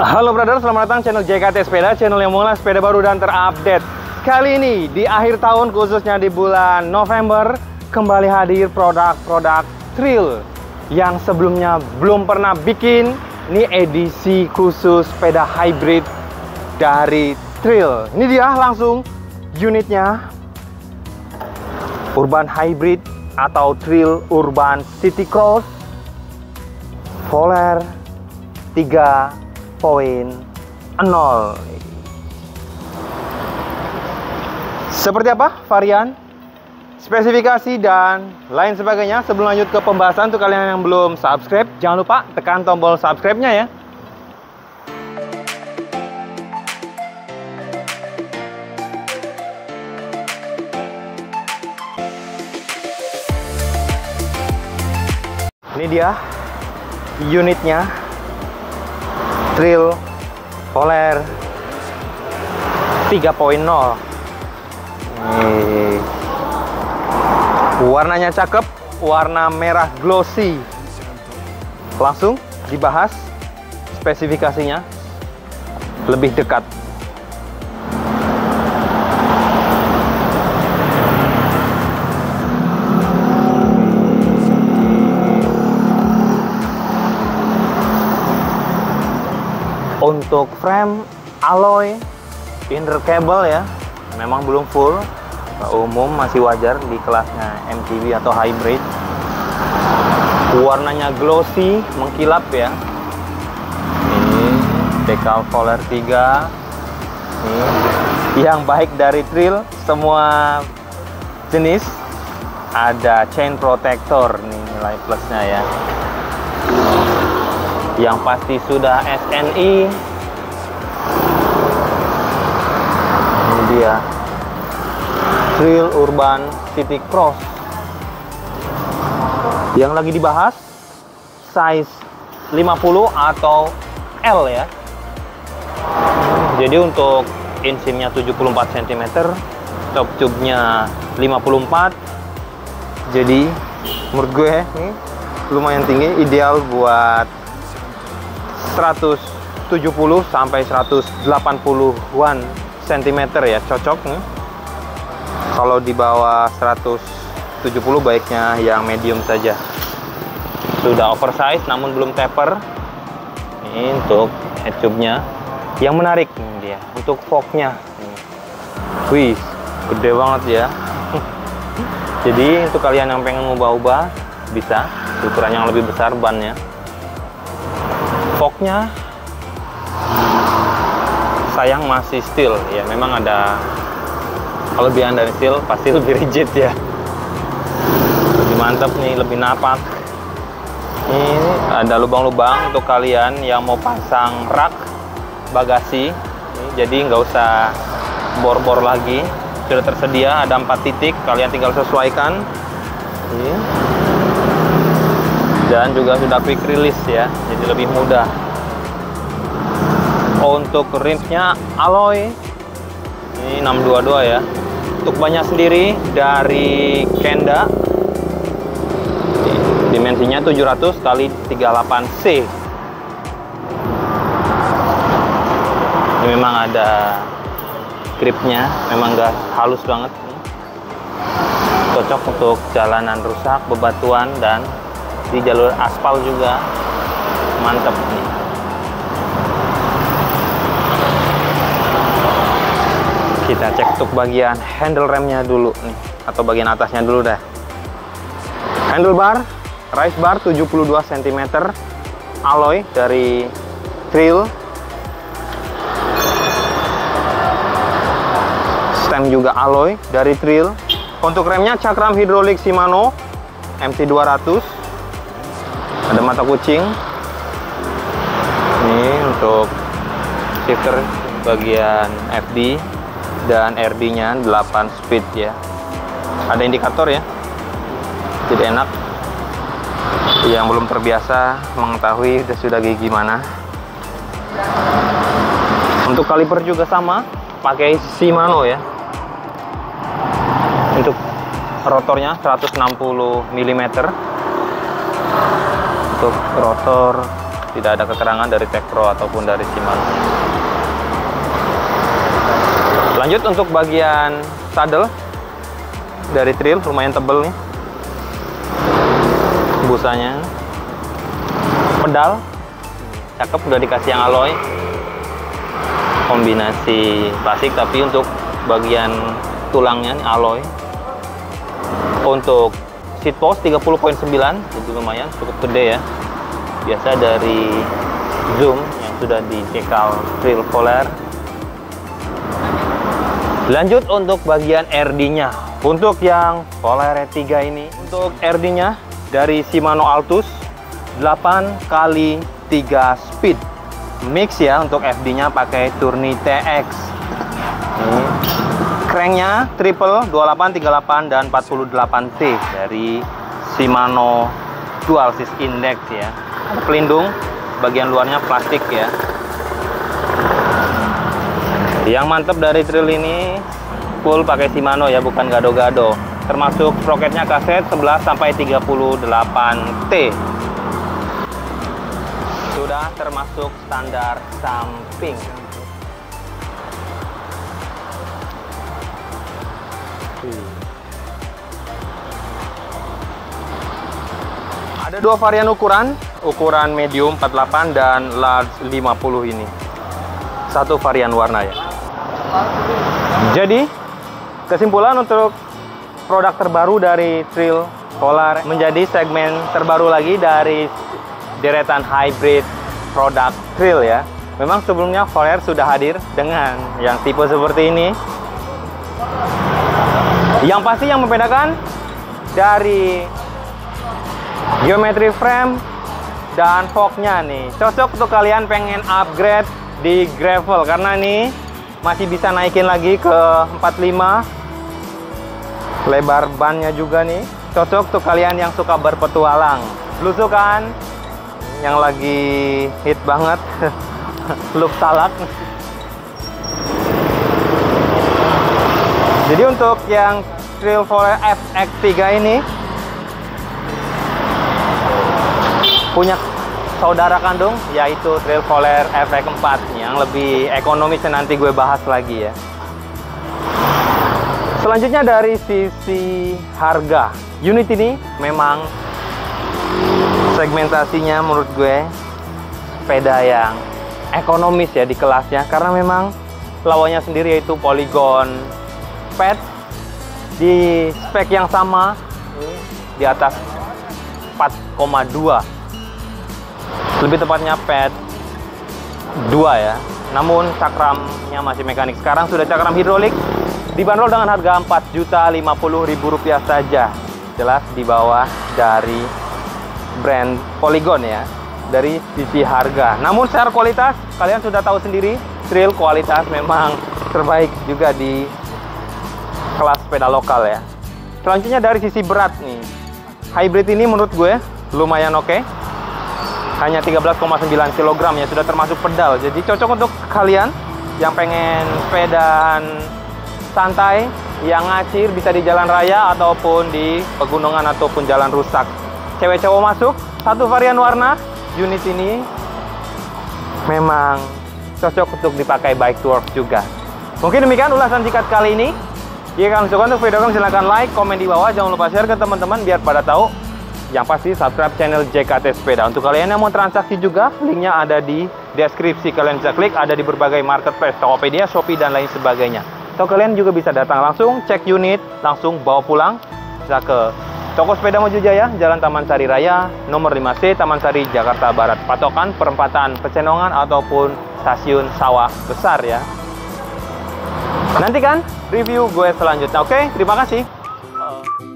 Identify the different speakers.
Speaker 1: Halo brother, selamat datang channel JKT Sepeda, channel yang mengulas sepeda baru dan terupdate. Kali ini di akhir tahun, khususnya di bulan November, kembali hadir produk-produk Thrill yang sebelumnya belum pernah bikin. Ini edisi khusus sepeda hybrid dari Thrill. Ini dia langsung unitnya, Urban Hybrid atau Thrill Urban City Cross Voler 3.0. Seperti apa varian, spesifikasi, dan lain sebagainya? Sebelum lanjut ke pembahasan, untuk kalian yang belum subscribe, jangan lupa tekan tombol subscribe-nya ya. Ini dia unitnya, Thrill Voler 3.0. Warnanya cakep, warna merah glossy. Langsung dibahas spesifikasinya lebih dekat. Untuk frame alloy, inner cable ya, memang belum full. Umum masih wajar di kelasnya MTB atau hybrid. Warnanya glossy, mengkilap ya. Ini decal Voler 3. Ini yang baik dari Thrill, semua jenis ada chain protector nih, nilai plusnya ya. Yang pasti sudah SNI. Ini dia Thrill Urban City Cross. Yang lagi dibahas size 50 atau L ya. Jadi untuk insimnya 74 cm, top tube-nya 54. Jadi menurut gue ini lumayan tinggi, ideal buat 170 sampai 180-an cm ya, cocok nih. Kalau di bawah 170 baiknya yang medium saja. Sudah oversize namun belum taper. Ini untuk head tube-nya. Yang menarik nih dia untuk fork-nya. Wih, gede banget ya. Jadi untuk kalian yang pengen ubah-ubah bisa, ukuran yang lebih besar bannya. Fork-nya sayang masih steel ya, memang ada kelebihan dari steel, pasti lebih rigid ya, lebih mantap nih, lebih napak. Ini ada lubang-lubang untuk kalian yang mau pasang rak bagasi, jadi nggak usah bor-bor lagi, sudah tersedia, ada 4 titik, kalian tinggal sesuaikan. Dan juga sudah quick release ya, jadi lebih mudah. Untuk rimnya alloy ini 622 ya. Untuk bannya sendiri dari Kenda, dimensinya 700 x 38 C. Ini memang ada gripnya, memang nggak halus banget, cocok untuk jalanan rusak, bebatuan, dan di jalur aspal juga mantep nih. Kita cek untuk bagian handle remnya dulu nih, atau bagian atasnya dulu dah. Handlebar, race bar 72 cm, alloy dari Thrill. Stem juga alloy dari Thrill. Untuk remnya cakram hidrolik Shimano MC200. Ada mata kucing. Ini untuk shifter bagian FD dan RD-nya 8 speed ya. Ada indikator ya. Jadi enak. Yang belum terbiasa mengetahui sudah kayak gimana. Untuk kaliper juga sama, pakai Shimano ya. Untuk rotornya 160 mm. Untuk rotor Tidak ada keterangan dari Tech Pro ataupun dari Shimano. Lanjut untuk bagian saddle dari trail, lumayan tebel nih busanya. Pedal cakep, udah dikasih yang alloy kombinasi plastik, tapi untuk bagian tulangnya ini alloy. Untuk seat post 30.9, itu lumayan cukup gede ya, biasa dari Zoom yang sudah dicekal Trail Polar. Lanjut untuk bagian RD-nya. Untuk yang Polar 3 ini, untuk RD-nya dari Shimano Altus 8x3 speed mix ya. Untuk FD-nya pakai Tourney TX. Cranknya triple 28, 38 dan 48T dari Shimano Dual Sys Index ya. Ada pelindung, bagian luarnya plastik ya. Yang mantap dari trail ini full pakai Shimano ya, bukan gado-gado. Termasuk sprocketnya kaset 11 sampai 38T. Sudah termasuk standar samping. Ada dua varian ukuran medium 48 dan large 50 ini. Satu varian warna ya. Jadi, kesimpulan untuk produk terbaru dari Trail Polar menjadi segmen terbaru lagi dari deretan hybrid produk trail ya. Memang sebelumnya Polar sudah hadir dengan yang tipe seperti ini. Yang pasti yang membedakan dari geometri frame dan forknya nih, cocok untuk kalian pengen upgrade di gravel, karena nih masih bisa naikin lagi ke 45. Lebar bannya juga nih cocok untuk kalian yang suka berpetualang. Belusukan yang lagi hit banget loop salak. Jadi untuk yang Trail Polar FX3 ini punya saudara kandung, yaitu Trail Polar FX4 yang lebih ekonomis, yang nanti gue bahas lagi ya. Selanjutnya dari sisi harga, unit ini memang segmentasinya menurut gue sepeda yang ekonomis ya di kelasnya, karena memang lawannya sendiri yaitu Polygon Pad di spek yang sama di atas 4,2, lebih tepatnya pad 2 ya. Namun cakramnya masih mekanik. Sekarang sudah cakram hidrolik, dibanderol dengan harga Rp4.050.000 saja. Jelas di bawah dari brand Polygon ya dari sisi harga. Namun secara kualitas kalian sudah tahu sendiri, Trail kualitas memang terbaik juga di kelas sepeda lokal ya. Selanjutnya dari sisi berat nih, hybrid ini menurut gue lumayan oke. Hanya 13,9 kg ya, sudah termasuk pedal. Jadi cocok untuk kalian yang pengen sepedaan santai, yang ngacir, bisa di jalan raya ataupun di pegunungan ataupun jalan rusak. Cewek cowok masuk. Satu varian warna. Unit ini memang cocok untuk dipakai bike to work juga. Mungkin demikian ulasan singkat kali ini. Jika kalian suka untuk video kami, silahkan like, komen di bawah. Jangan lupa share ke teman-teman biar pada tahu. Yang pasti subscribe channel JKT Sepeda. Untuk kalian yang mau transaksi juga, linknya ada di deskripsi. Kalian bisa klik, ada di berbagai marketplace, Tokopedia, Shopee, dan lain sebagainya. Atau kalian juga bisa datang langsung, cek unit, langsung bawa pulang. Bisa ke Toko Sepeda Mojo Jaya, Jalan Taman Sari Raya, nomor 5C, Taman Sari, Jakarta Barat. Patokan perempatan Pecenongan ataupun stasiun Sawah Besar ya. Nantikan review gue selanjutnya. Oke, terima kasih.